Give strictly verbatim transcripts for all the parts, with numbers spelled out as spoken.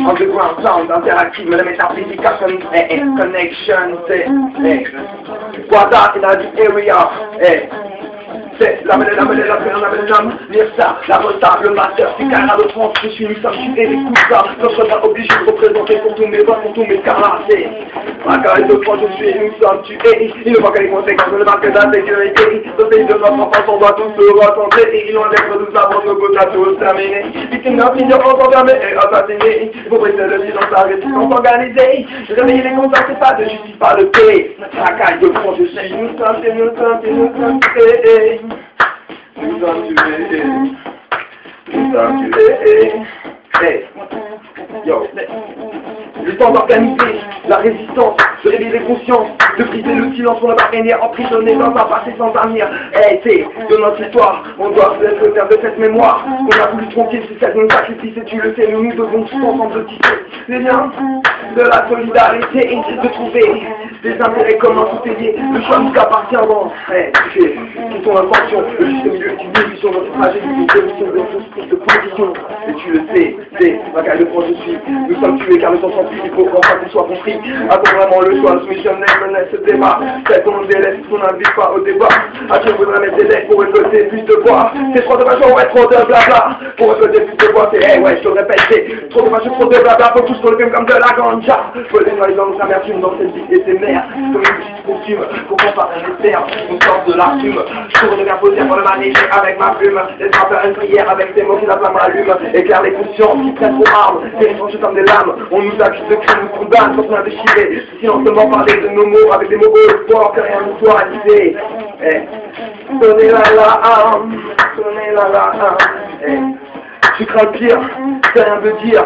underground sound, interactive, le metaphysical connection, c'est, eh, Guada in the area, eh. C'est la mêlée, la mêlée, la mêlée, la mêlée, la mêlée, lire ça, la retable, le master, c'est carré de France, je suis une femme, tu es écoute ça, je ne serai pas obligé de représenter pour tous mes voix, pour tous mes caractères. Ma carré de France, je suis une femme, tu es, il ne voit que les conséquences, ne voit que la sécurité, ce pays de notre enfance, on doit tous se rassembler, et ils ont l'air de nous avoir nos côtes à tous terminer. Victime d'un ignorance enfermée et assassinée, il faut briser le silence, la résistance organisée, réveiller les consciences, c'est pas de justice, pas de paix. Ma carré de France, je suis une femme, c'est une femme, c'est une femme, c'est nous sommes tués, nous sommes tués, hey, yo, le temps d'organiser la résistance, de réveiller les consciences, de briser le silence qu'on a pas gagné, emprisonné dans un passé sans avenir. Hey, c'est de notre histoire, on doit se laisser faire de cette mémoire, qu'on a voulu tranquille, c'est celle de nos sacrifices, et tu le sais, nous nous devons tous ensemble tisser les liens de la solidarité, de trouver des intérêts communs tout liés, le choix nous appartient, bon, hey, tu sais, qui sont l'intention, le juste milieu est une illusion, notre tragédie, une solution de tous prises de position, et tu le sais, c'est ma carrière de France, je suis, nous sommes tués car le temps s'enfuit, il faut qu'enfin qu'on soit compris, a-t-on vraiment le choix, soumissionnaire, menait ce débat, c'est ton délai, si on n'invite pas au débat, à qui on voudrait mettre des lettres pour récolter plus de voix, c'est trop de façon, ouais, trop de blabla, pour récolter plus de voix, c'est, hey, ouais, je te le répète, c'est trop de façon, trop de blabla, faut tous qu'on le filme comme de la ganja, faut les noyer dans nos amertumes, dans cette vie et ses mères, comme une petite costume, pour qu'on fasse un espère, on sort de l'artume, je tourne de poser pour le manager avec ma plume, laisse-moi faire une prière avec tes mots qui la flamme allume, éclaire les consciences qui prennent pour armes, pénétrant comme des lames, on nous accuse de crimes, nous condamne, sans rien déchirer, silencieusement parler de nos mots avec des mots beaux forts, que rien ne soit réalisé. Eh, donnez-la la âme, donnez-la la âme, eh, je crains le pire, c'est rien de dire.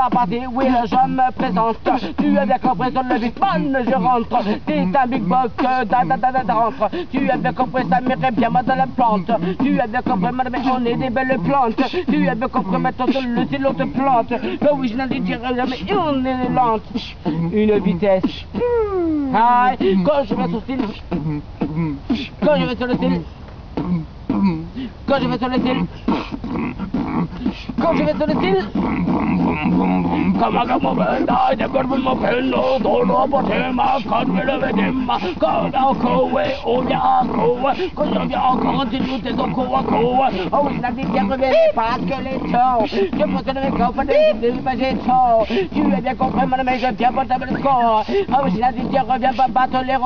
la partie, oui, je me présente. Tu as bien compris sur le beatman, je rentre. C'est un big buck, da da da da rentre. Tu as bien compris, ça m'irait bien mal dans la plante. Tu as bien compris, madame, on est des belles plantes. Tu as bien compris, maintenant sur le stylo te plante. Ben oui, je n'en dirai jamais, on est lente. Une vitesse. Aïe, quand je vais sur le style. Quand je vais sur le style. Quand je vais sur le style. Quand je vais sur le style. Come on, come on, I never will my pillow, don't know about him, I can't really with him. God, I'll go away, oh yeah, I'll go away. Quand je viens encore en dessous, t'es encore à quoi. Oh, je n'ai bien reviens pas que les taux. Je pense que les copains de l'image tôt. Tu as bien compris, madame, je tiens pas ta belle score. Oh, je n'ai bien reviens pas battre les ronds.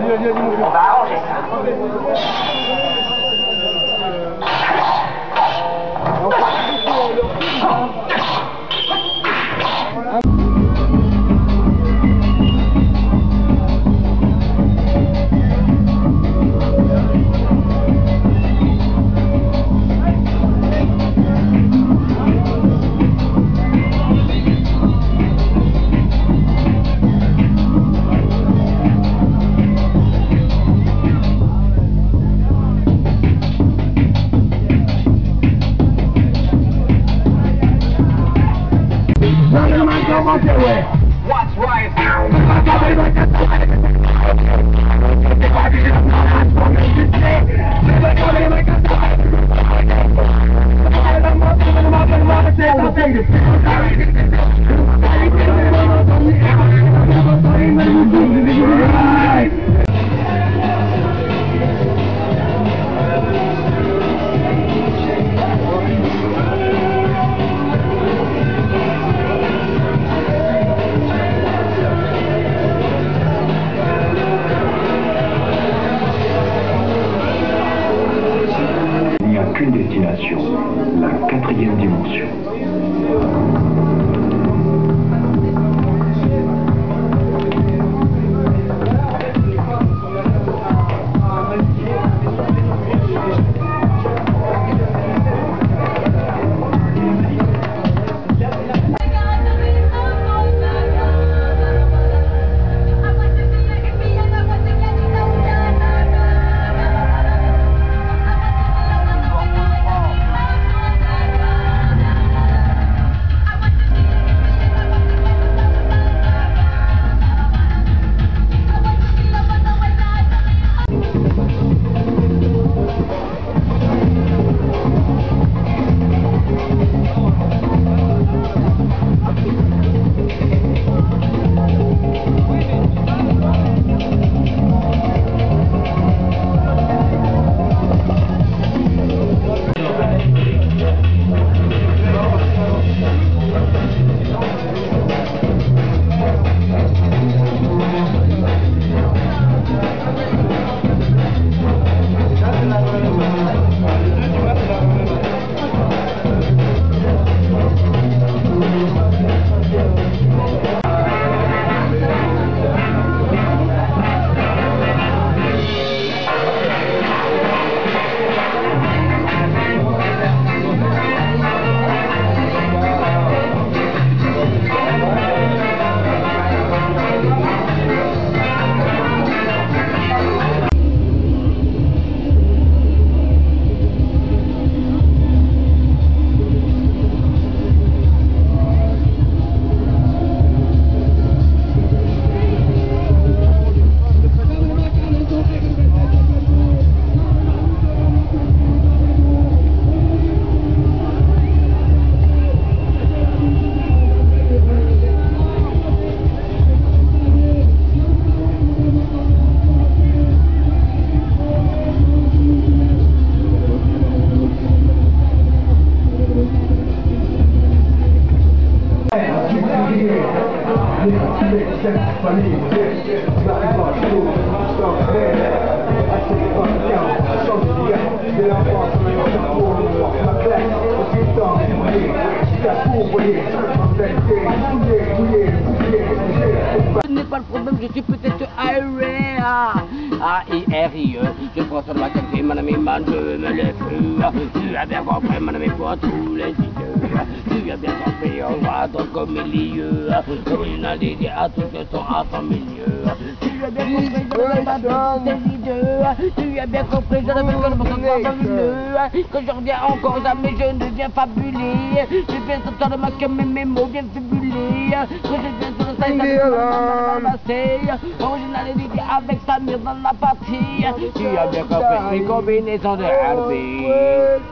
On va arranger ça. What's right? Qu'une destination, la quatrième dimension. Ce n'est pas le problème, je suis peut-être aéré. A I R I E, je prends sur ma café, mon ami, man, je me le feu. Tu as bien compris, mon ami, pour tous les idées. Tu as bien compris, on va donc au milieu. Originalité à tout ce son à son milieu. Tu as bien compris, je ne vais pas dans tes idées. Tu as bien compris, je ne vais pas dans mon fabuleux. Quand je reviens encore jamais, je ne viens fabuler. Je viens sortir de ma queue, mais mes mots viennent fabuler. Quand je viens sur le site, originalité avec Samir dans la partie. Tu as bien compris, une combinaison de R B.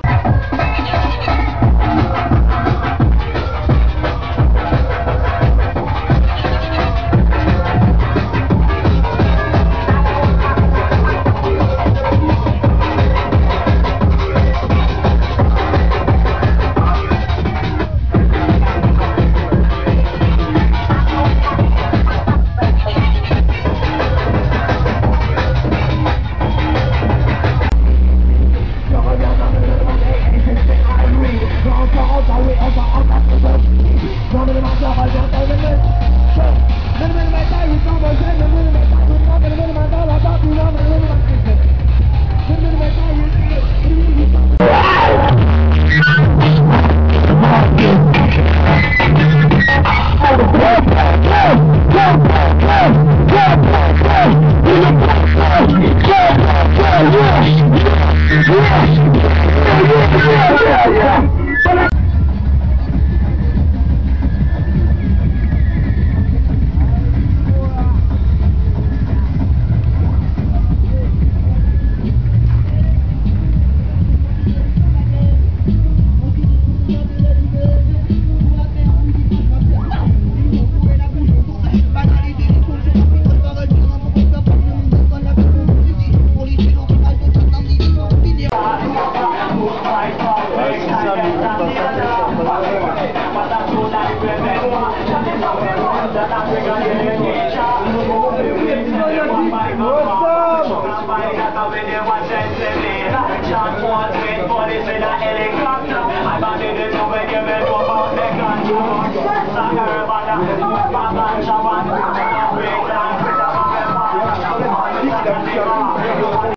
What's up?